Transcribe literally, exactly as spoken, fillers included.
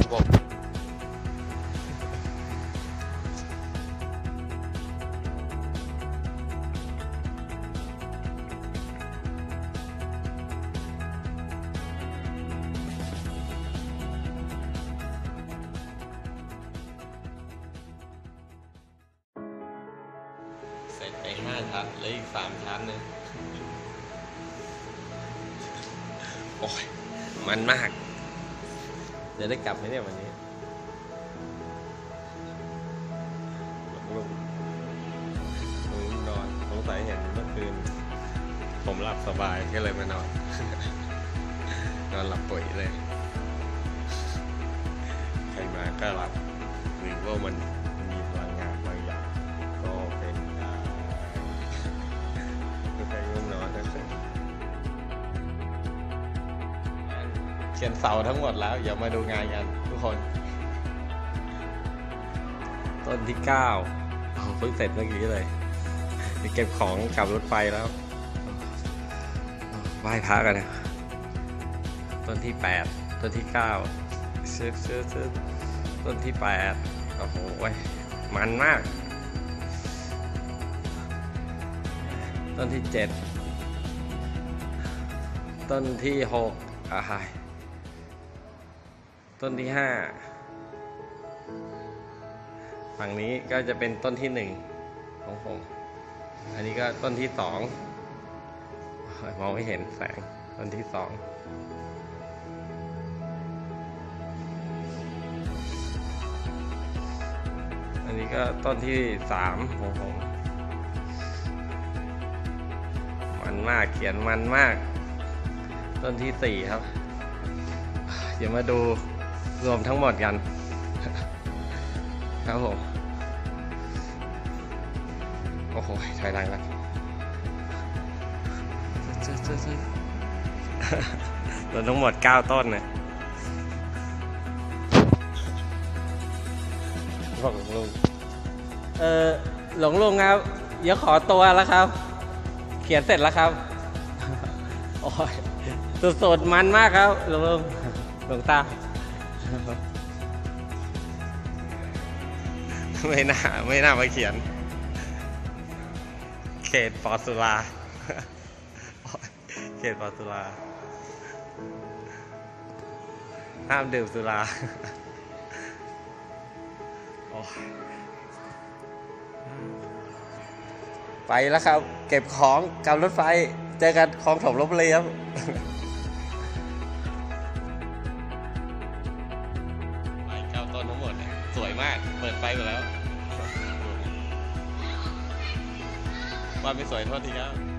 บกเสร็จไปห้าชั้นเหลืออีกสามชั้นนึงโอ้ยมันมากจะได้กลับไหมเนี่ยวันนี้ลุงลุงนอนสงสัยเห็นเมื่อคืนผมหลับสบายก็เลยมานอน นอนหลับปุ๋ยเลยใครมาก็หลับหรือว่ามันมีพลังงานบางอย่างก็เป็นได้ก็ใครง่วงนอนนะครับเขียนเสาทั้งหมดแล้วอย่ามาดูงานกันทุกคนต้นที่เก้าเพิ่งเสร็จเมื่อกี้เลยเก็บของกลับรถไฟแล้วไหว้พระกันนะต้นที่แปดต้นที่เก้าซื้อซื้อซื้อต้นที่แปดโอ้โหมันมากต้นที่เจ็ดต้นที่หกอ่าต้นที่ห้าฝั่งนี้ก็จะเป็นต้นที่หนึ่งของผมอันนี้ก็ต้นที่สองมองไม่เห็นแสงต้นที่สองอันนี้ก็ต้นที่สามของผมมันมากเขียนมันมากต้นที่สี่ครับเดี๋ยวมาดูรวมทั้งหมดกันครับผมโอ้โหถอยหลังแล้วรวมทั้งหมดเก้าต้นนะบอกหลวงลุงเออหลวงลุงครับเดี๋ยวขอตัวแล้วครับเขียนเสร็จแล้วครับโอ้ยสุดๆมันมากครับหลวงลุงหลวงตาไม่น่าไม่น่ามาเขียนเขตปอสุราเขตปอสุราห้ามดื่มสุราไปแล้วครับเก็บของกลับรถไฟเจอกันคลองถมลพบุรีครับไม้เก้าต้นทั้งหมดสวยมากเปิดไฟไปแล้วว่าไม่สวยโทษทีครับ